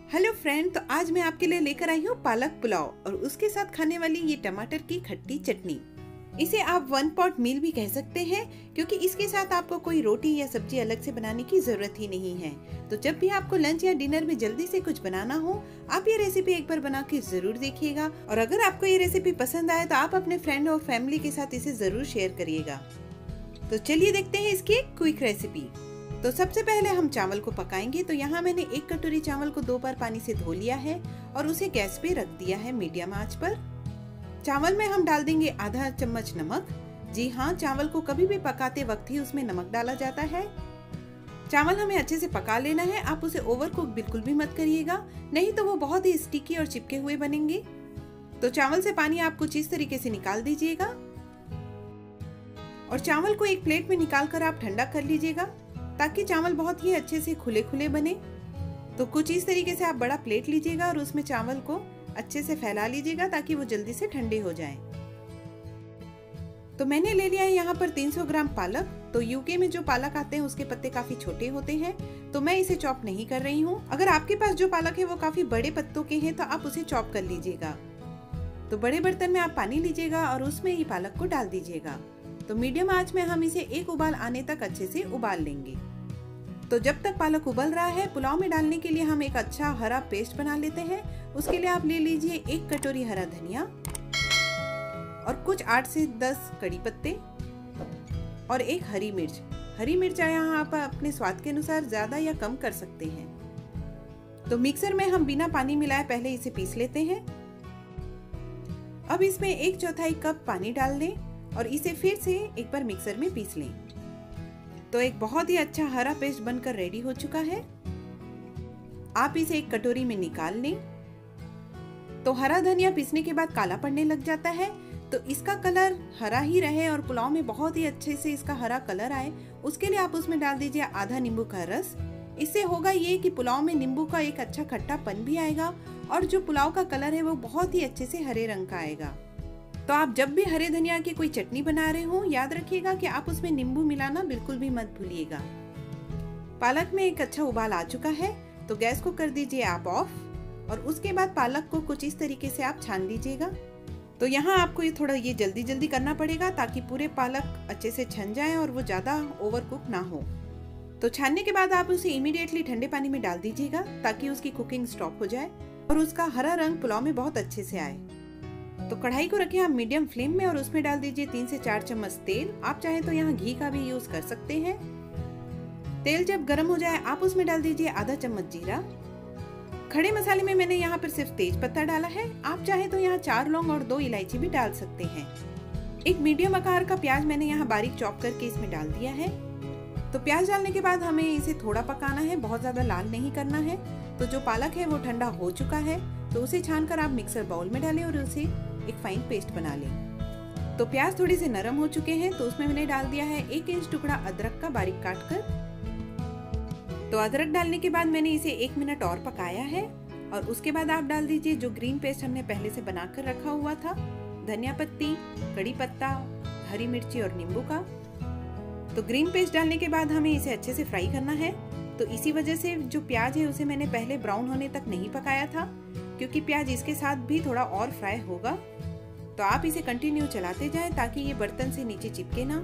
Hello friend, तो आज मैं आपके लिए लेकर आई हूँ पालक पुलाव और उसके साथ खाने वाली ये टमाटर की खट्टी चटनी। इसे आप वन पॉट मील भी कह सकते हैं क्योंकि इसके साथ आपको कोई रोटी या सब्जी अलग से बनाने की जरूरत ही नहीं है। तो जब भी आपको लंच या डिनर में जल्दी से कुछ बनाना हो, आप ये रेसिपी एक बार बना के जरूर देखिएगा। और अगर आपको ये रेसिपी पसंद आए तो आप अपने फ्रेंड और फैमिली के साथ इसे जरूर शेयर करिएगा। तो चलिए देखते हैं इसकी क्विक रेसिपी। तो सबसे पहले हम चावल को पकाएंगे। तो यहाँ मैंने 1 कटोरी चावल को 2 बार पानी से धो लिया है और उसे गैस पे रख दिया है मीडियम आंच पर। चावल में हम डाल देंगे आधा चम्मच नमक। जी हाँ, चावल को कभी भी पकाते वक्त ही उसमें नमक डाला जाता है। चावल हमें अच्छे से पका लेना है। आप उसे ओवर कुक बिल्कुल भी मत करिएगा, नहीं तो वो बहुत ही स्टिकी और चिपके हुए बनेंगे। तो चावल से पानी आप कुछ इस तरीके से निकाल दीजिएगा और चावल को एक प्लेट में निकाल कर आप ठंडा कर लीजिएगा ताकि चावल बहुत ही अच्छे से खुले खुले बने। तो कुछ इस तरीके से आप बड़ा प्लेट लीजिएगा और उसमें चावल को अच्छे से फैला लीजिएगा ताकि वो जल्दी से ठंडे हो जाएं। तो मैंने ले लिया है यहाँ पर 300 ग्राम पालक। तो यूके में जो पालक आते हैं उसके पत्ते काफी छोटे होते हैं, तो मैं इसे चॉप नहीं कर रही हूँ। अगर आपके पास जो पालक है वो काफी बड़े पत्तों के हैं तो आप उसे चॉप कर लीजिएगा। तो बड़े बर्तन में आप पानी लीजिएगा और उसमें ही पालक को डाल दीजिएगा। तो मीडियम आंच में हम इसे एक उबाल आने तक अच्छे से उबाल लेंगे। तो जब तक पालक उबल रहा है, पुलाव में डालने के लिए हम एक अच्छा हरा पेस्ट बना लेते हैं। उसके लिए आप ले लीजिए 1 कटोरी हरा धनिया और कुछ 8 से 10 कड़ी पत्ते और 1 हरी मिर्च। हरी मिर्च यहाँ आप अपने स्वाद के अनुसार ज्यादा या कम कर सकते हैं। तो मिक्सर में हम बिना पानी मिलाए पहले इसे पीस लेते हैं। अब इसमें 1/4 कप पानी डाल दें और इसे फिर से एक बार मिक्सर में पीस लें। तो एक बहुत ही अच्छा हरा पेस्ट बनकर रेडी हो चुका है। आप इसे एक कटोरी में निकाल लें। तो हरा धनिया पीसने के बाद काला पड़ने लग जाता है, तो इसका कलर हरा ही रहे और पुलाव में बहुत ही अच्छे से इसका हरा कलर आए, उसके लिए आप उसमें डाल दीजिए आधा नींबू का रस। इससे होगा ये कि पुलाव में नींबू का एक अच्छा खट्टापन भी आएगा और जो पुलाव का कलर है वो बहुत ही अच्छे से हरे रंग का आएगा। तो आप जब भी हरे धनिया की कोई चटनी बना रहे हो, याद रखिएगा कि आप उसमें नींबू मिलाना बिल्कुल भी मत भूलिएगा। पालक में एक अच्छा उबाल आ चुका है, तो गैस को कर दीजिए आप ऑफ और उसके बाद पालक को कुछ इस तरीके से आप छान लीजिएगा। तो यहाँ आपको ये थोड़ा जल्दी जल्दी करना पड़ेगा ताकि पूरे पालक अच्छे से छन जाए और वो ज्यादा ओवर कुक ना हो। तो छानने के बाद आप उसे इमीडिएटली ठंडे पानी में डाल दीजिएगा ताकि उसकी कुकिंग स्टॉप हो जाए और उसका हरा रंग पुलाव में बहुत अच्छे से आए। तो कढ़ाई को रखें आप मीडियम फ्लेम में और उसमें डाल दीजिए 3 से 4 चम्मच तेल। आप चाहे तो यहाँ घी का भी यूज कर सकते हैं। तेल जब गर्म हो जाए आप उसमें डाल दीजिए आधा चम्मच जीरा। खड़े मसाले में मैंने यहाँ पर सिर्फ तेज पत्ता डाला है। आप चाहे तो यहाँ 4 लौंग और 2 इलायची भी डाल सकते हैं। एक मीडियम आकार का प्याज मैंने यहाँ बारीक चॉप करके इसमें डाल दिया है। तो प्याज डालने के बाद हमें इसे थोड़ा पकाना है, बहुत ज्यादा लाल नहीं करना है। तो जो पालक है वो ठंडा हो चुका है, तो उसे छानकर आप मिक्सर बाउल में डालें और उसे एक फाइन पेस्ट बना लें। तो प्याज थोड़ी से नरम हो चुके हैं, तो उसमें मैंने डाल दिया है 1 इंच टुकड़ा अदरक का बारीक काट कर। तो अदरक डालने के बाद मैंने इसे 1 मिनट और पकाया है और उसके बाद आप डाल दीजिए जो ग्रीन पेस्ट हमने पहले से बनाकर रखा हुआ था, धनिया पत्ती, कड़ी पत्ता, हरी मिर्ची और नींबू का। तो ग्रीन पेस्ट डालने के बाद हमें इसे अच्छे से फ्राई करना है। तो इसी वजह से जो प्याज है उसे मैंने पहले ब्राउन होने तक नहीं पकाया था, क्योंकि प्याज इसके साथ भी थोड़ा और फ्राई होगा। तो आप इसे कंटिन्यू चलाते जाएं ताकि ये बर्तन से नीचे चिपके ना।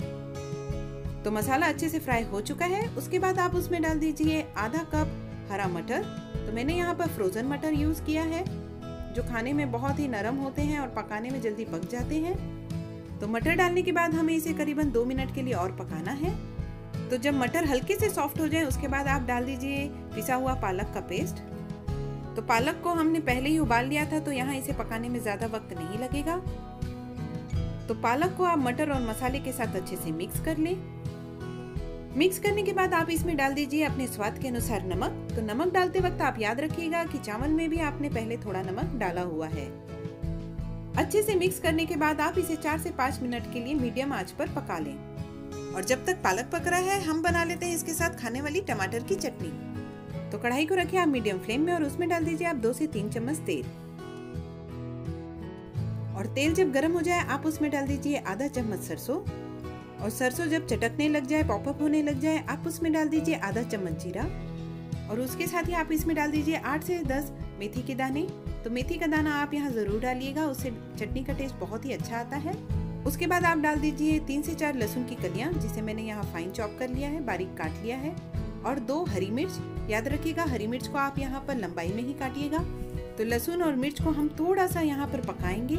तो मसाला अच्छे से फ्राई हो चुका है। उसके बाद आप उसमें डाल दीजिए आधा कप हरा मटर। तो मैंने यहाँ पर फ्रोजन मटर यूज किया है जो खाने में बहुत ही नरम होते हैं और पकाने में जल्दी पक जाते हैं। तो मटर डालने के बाद हमें इसे करीबन 2 मिनट के लिए और पकाना है। तो जब मटर हल्के से सॉफ्ट हो जाए उसके बाद आप डाल दीजिए पिसा हुआ पालक का पेस्ट। तो पालक को हमने पहले ही उबाल लिया था, तो यहाँ इसे पकाने में ज्यादा वक्त नहीं लगेगा। तो पालक को आप मटर और मसाले के साथ अच्छे से मिक्स कर लें। मिक्स करने के बाद आप इसमें डाल दीजिए अपने स्वाद के अनुसार नमक। तो नमक डालते वक्त आप याद रखिएगा कि चावल में भी आपने पहले थोड़ा नमक डाला हुआ है। अच्छे से मिक्स करने के बाद आप इसे 4 से 5 मिनट के लिए मीडियम आंच पर पका लें। और जब तक पालक पक रहा है, हम बना लेते हैं इसके साथ खाने वाली टमाटर की चटनी। तो कढ़ाई को रखिए आप मीडियम फ्लेम में और उसमें डाल दीजिए आप 2 से 3 चम्मच तेल। और तेल जब गर्म हो जाए आप उसमें डाल दीजिए आधा चम्मच सरसों। और सरसों जब चटकने लग जाए, पॉपअप होने लग जाए, आप उसमें डाल दीजिए आधा चम्मच जीरा। और उसके साथ ही आप इसमें डाल दीजिए 8 से 10 मेथी के दाने। तो मेथी का दाना आप यहाँ ज़रूर डालिएगा, उससे चटनी का टेस्ट बहुत ही अच्छा आता है। उसके बाद आप डाल दीजिए 3 से 4 लहसुन की कलियाँ, जिसे मैंने यहाँ फाइन चॉप कर लिया है, बारीक काट लिया है, और 2 हरी मिर्च। याद रखिएगा हरी मिर्च को आप यहाँ पर लंबाई में ही काटिएगा। तो लहसुन और मिर्च को हम थोड़ा सा यहाँ पर पकाएंगे।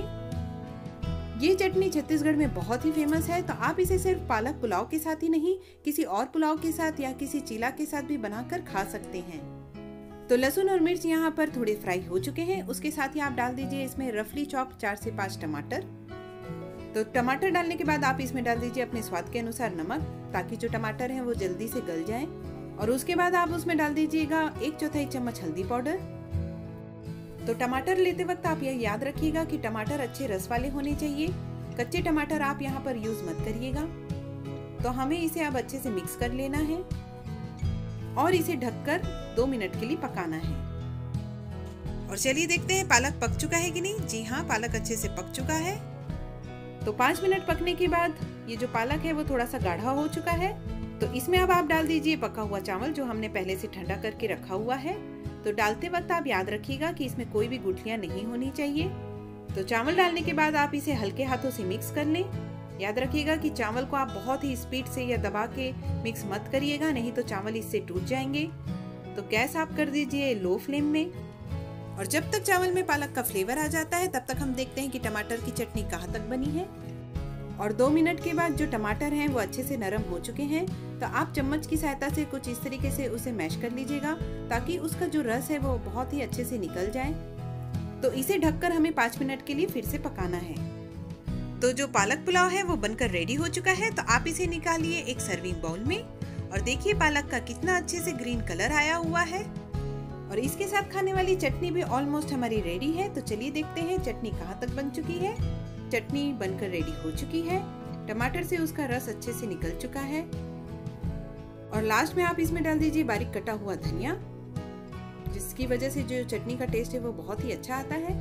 ये चटनी छत्तीसगढ़ में बहुत ही फेमस है, तो आप इसे सिर्फ पालक पुलाव के साथ ही नहीं, किसी और पुलाव के साथ या किसी चीला के साथ भी बनाकर खा सकते हैं। तो लहसुन और मिर्च यहाँ पर थोड़े फ्राई हो चुके हैं। उसके साथ ही आप डाल दीजिए इसमें रफली चॉप 4 से 5 टमाटर। तो टमाटर डालने के बाद आप इसमें डाल दीजिए अपने स्वाद के अनुसार नमक, ताकि जो टमाटर हैं वो जल्दी से गल जाएं। और उसके बाद आप उसमें डाल दीजिएगा 1/4 चम्मच हल्दी पाउडर। तो टमाटर लेते वक्त आप यह याद रखिएगा कि टमाटर अच्छे रस वाले होने चाहिए, कच्चे टमाटर आप यहाँ पर यूज मत करिएगा। तो हमें इसे अब अच्छे से मिक्स कर लेना है और इसे ढककर 2 मिनट के लिए पकाना है। और चलिए देखते हैं पालक पक चुका है कि नहीं। जी हाँ, पालक अच्छे से पक चुका है। तो 5 मिनट पकने के बाद ये जो पालक है वो थोड़ा सा गाढ़ा हो चुका है। तो इसमें अब आप डाल दीजिए पका हुआ चावल, जो हमने पहले से ठंडा करके रखा हुआ है। तो डालते वक्त आप याद रखिएगा कि इसमें कोई भी गुठलियां नहीं होनी चाहिए। तो चावल डालने के बाद आप इसे हल्के हाथों से मिक्स कर लें। याद रखिएगा कि चावल को आप बहुत ही स्पीड से या दबा के मिक्स मत करिएगा, नहीं तो चावल इससे टूट जाएंगे। तो गैस आप कर दीजिए लो फ्लेम में। और जब तक चावल में पालक का फ्लेवर आ जाता है तब तक हम देखते हैं कि टमाटर की चटनी कहाँ तक बनी है। और 2 मिनट के बाद जो टमाटर हैं वो अच्छे से नरम हो चुके हैं। तो आप चम्मच की सहायता से कुछ इस तरीके से उसे मैश कर लीजिएगा, ताकि उसका जो रस है वो बहुत ही अच्छे से निकल जाए। तो इसे ढककर हमें 5 मिनट के लिए फिर से पकाना है। तो जो पालक पुलाव है वो बनकर रेडी हो चुका है। तो आप इसे निकालिए एक सर्विंग बाउल में और देखिए पालक का कितना अच्छे से ग्रीन कलर आया हुआ है। और इसके साथ खाने वाली चटनी भी ऑलमोस्ट हमारी रेडी है। तो चलिए देखते हैं चटनी कहाँ तक बन चुकी है। चटनी बनकर रेडी हो चुकी है, टमाटर से उसका रस अच्छे से निकल चुका है। और लास्ट में आप इसमें डाल दीजिए बारीक कटा हुआ धनिया, जिसकी वजह से जो चटनी का टेस्ट है वो बहुत ही अच्छा आता है।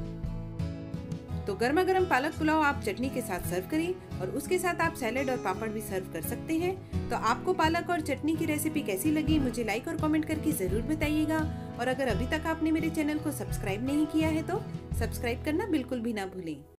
तो गर्मा गर्म पालक पुलाव आप चटनी के साथ सर्व करें और उसके साथ आप सैलेड और पापड़ भी सर्व कर सकते हैं। तो आपको पालक और चटनी की रेसिपी कैसी लगी मुझे लाइक और कमेंट करके जरूर बताइएगा। और अगर अभी तक आपने मेरे चैनल को सब्सक्राइब नहीं किया है तो सब्सक्राइब करना बिल्कुल भी ना भूलें।